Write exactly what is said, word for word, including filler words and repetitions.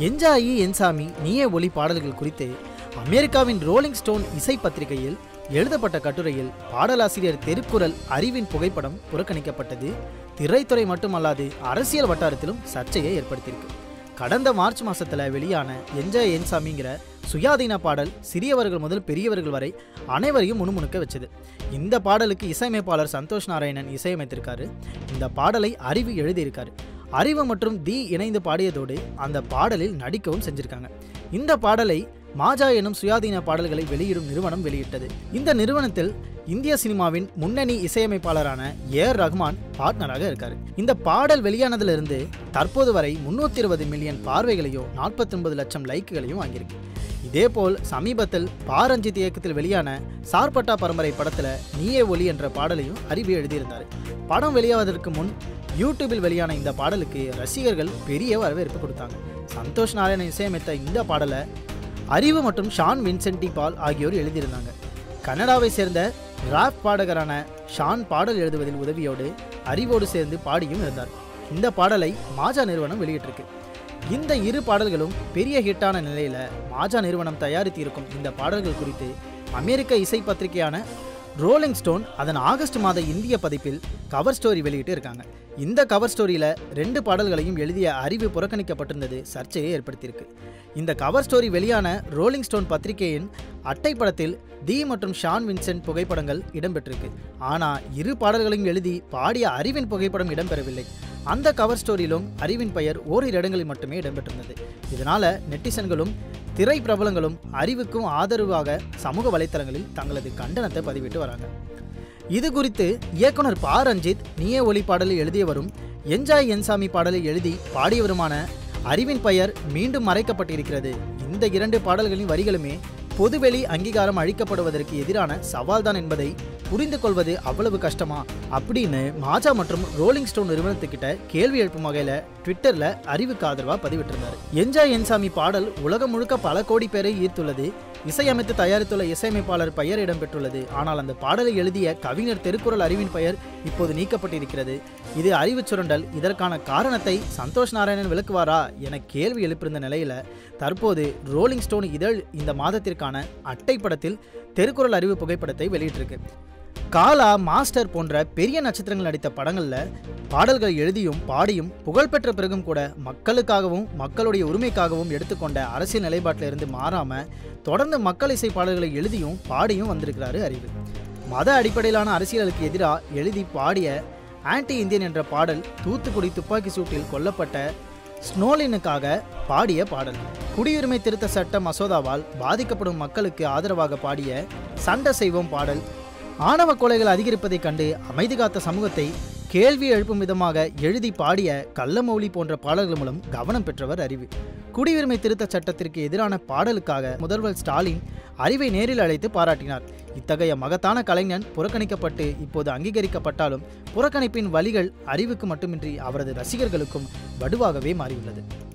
என்ஜாயி என்சாமி நீயே ஒளி பாடல்கள் குறித்து அமெரிக்காவின் ரோலிங் ஸ்டோன் இசை பத்திரிகையில் எழுதப்பட்ட கட்டுரையில் பாடலாசிரியர் திருக்குறள் அறிவின் புகைப்படம் புறக்கணிக்கப்பட்டது திரைத்துறை மட்டுமல்லாது அரசியல் வட்டாரத்திலும் சர்ச்சையை ஏற்படுத்தியிருக்கு. கடந்த மார்ச் மாசத்துல வெளியான என்ஜாய் என்சாமிங்கிற சுயாதீன பாடல் சிறியவர்கள் முதல் பெரியவர்கள் வரை அனைவரையும் முணுமுணுக்க வச்சது. இந்த பாடலுக்கு இசையமைப்பாளர் சந்தோஷ் நாராயணன் இசையமைத்திருக்காரு. இந்த பாடலை அறிவு எழுதியிருக்காரு. அறிவு மற்றும் தி இணைந்து பாடியதோடு அந்த பாடலில் நடிக்கவும் செஞ்சிருக்காங்க. இந்த பாடலை மாஜா எனும் சுயாதீன பாடல்களை வெளியிடும் நிறுவனம் வெளியிட்டது. இந்த நிறுவனத்தில் இந்திய சினிமாவின் முன்னணி இசையமைப்பாளரான ஏ ஆர் ரஹ்மான் பார்ட்னராக இருக்காரு. இந்த பாடல் வெளியானதிலிருந்து தற்போது வரை முன்னூத்தி இருபது மில்லியன் பார்வைகளையும் நாற்பத்தி ஒன்பது லட்சம் லைக்குகளையும் வாங்கியிருக்கு. இதேபோல் சமீபத்தில் பாரஞ்சித் இயக்கத்தில் வெளியான சார்பட்டா பரம்பரை படத்துல நீயே ஒலி என்ற பாடலையும் அறிவு எழுதியிருந்தார். படம் வெளியாவதற்கு முன் யூடியூபில் வெளியான இந்த பாடலுக்கு ரசிகர்கள் பெரிய வரவேற்பு கொடுத்தாங்க. சந்தோஷ் நாராயணன் இசையமைத்த இந்த பாடலை அறிவு மற்றும் ஷான் வின்சென்டி பால் ஆகியோர் எழுதியிருந்தாங்க. கனடாவை சேர்ந்த ராப் பாடகரான ஷான் பாடல் எழுதுவதில் உதவியோடு அறிவோடு சேர்ந்து பாடியும் இருந்தார். இந்த பாடலை மாஜா நிறுவனம் வெளியிட்டிருக்கு. இந்த இரு பாடல்களும் பெரிய ஹிட்டான நிலையில மாஜா நிறுவனம் தயாரித்து இருக்கும் இந்த பாடல்கள் குறித்து அமெரிக்க இசை பத்திரிகையான ரோலிங் ஸ்டோன் அதன் ஆகஸ்ட் மாத இந்திய பதிப்பில் கவர் ஸ்டோரி வெளியிட்டு இருக்காங்க. இந்த கவர் ஸ்டோரியில ரெண்டு பாடல்களையும் எழுதிய அறிவு புறக்கணிக்கப்பட்டிருந்தது சர்ச்சையை ஏற்படுத்தியிருக்கு. இந்த கவர் ஸ்டோரி வெளியான ரோலிங் ஸ்டோன் பத்திரிகையின் அட்டைப்படத்தில் தி மற்றும் ஷான் வின்சென்ட் புகைப்படங்கள் இடம்பெற்றிருக்கு. ஆனால் இரு பாடல்களையும் எழுதி பாடிய அறிவின் புகைப்படம் இடம்பெறவில்லை. அந்த கவர் ஸ்டோரியிலும் அறிவின் பெயர் ஓரிரு இடங்களில் மட்டுமே இடம்பெற்றிருந்தது. இதனால நெட்டிசன்களும் திரை பிரபலங்களும் அறிவுக்கும் ஆதரவாக சமூக வலைத்தளங்களில் தங்களது கண்டனத்தை பதிவிட்டு வராங்க. இது குறித்து இயக்குனர் பா ரஞ்சித் நீயே ஒலி பாடலை எழுதியவரும் என்ஜாய் என்சாமி பாடலை எழுதி பாடியவருமான அறிவின் பெயர் மீண்டும் மறைக்கப்பட்டிருக்கிறது. இந்த இரண்டு பாடல்களின் வரிகளுமே பொதுவெளி அங்கீகாரம் அளிக்கப்படுவதற்கு எதிரான சவால்தான் என்பதை புரிந்து கொள்வது அவ்வளவு கஷ்டமா அப்படின்னு மாஜா மற்றும் ரோலிங் ஸ்டோன் நிறுவனத்துக்கிட்ட கேள்வி எழுப்பும் வகையில ட்விட்டர்ல அறிவுக்கு ஆதரவா பதிவிட்டிருந்தார். என்ஜாய் என்சாமி பாடல் உலகம் முழுக்க பல கோடி பேரை ஈர்த்துள்ளது. இசையமைத்து தயாரித்துள்ள இசையமைப்பாளர் பெயர் இடம்பெற்றுள்ளது. ஆனால் அந்த பாடலை எழுதிய கவிஞர் திருக்குறள் அறிவின் பெயர் இப்போது நீக்கப்பட்டிருக்கிறது. இது அறிவு சுரண்டல். இதற்கான காரணத்தை சந்தோஷ் நாராயணன் விளக்குவாரா என கேள்வி எழுப்பியிருந்த நிலையில தற்போது ரோலிங் ஸ்டோன் இதழ் இந்த மாதத்திற்கான அட்டைப்படத்தில் திருக்குறள் அறிவு புகைப்படத்தை வெளியிட்டிருக்கு. காலா, மாஸ்டர் போன்ற பெரிய நட்சத்திரங்கள் நடித்த படங்கள்ல பாடல்கள் எழுதியும் பாடியும் புகழ்பெற்ற பிறகும் கூட மக்களுக்காகவும் மக்களுடைய உரிமைக்காகவும் எடுத்துக்கொண்ட அரசியல் நிலைப்பாட்டில் இருந்து மாறாம தொடர்ந்து மக்கள் இசை பாடல்களை எழுதியும் பாடியும் வந்திருக்கிறாரு அறிவு. மத அடிப்படையிலான அரசியலுக்கு எதிராக எழுதி பாடிய ஆன்டி இந்தியன் என்ற பாடல் தூத்துக்குடி துப்பாக்கி சூட்டில் கொல்லப்பட்ட ஸ்னோலினுக்காக பாடிய பாடல். குடியுரிமை திருத்த சட்ட மசோதாவால் பாதிக்கப்படும் மக்களுக்கு ஆதரவாக பாடிய சண்டை செய்வோம் பாடல். ஆணவ கொலைகள் அதிகரிப்பதைக் கண்டு அமைதி காத்த சமூகத்தை கேள்வி எழுப்பும் விதமாக எழுதி பாடிய கள்ளமௌலி போன்ற பாடல்கள் மூலம் கவனம் பெற்றவர் அறிவு. குடியுரிமை திருத்த சட்டத்திற்கு எதிரான பாடலுக்காக முதல்வர் ஸ்டாலின் அறிவை நேரில் அழைத்து பாராட்டினார். இத்தகைய மகத்தான கலைஞன் புறக்கணிக்கப்பட்டு இப்போது அங்கீகரிக்கப்பட்டாலும் புறக்கணிப்பின் வழிகள் அறிவுக்கு மட்டுமின்றி அவரது ரசிகர்களுக்கும் வடுவாகவே மாறியுள்ளது.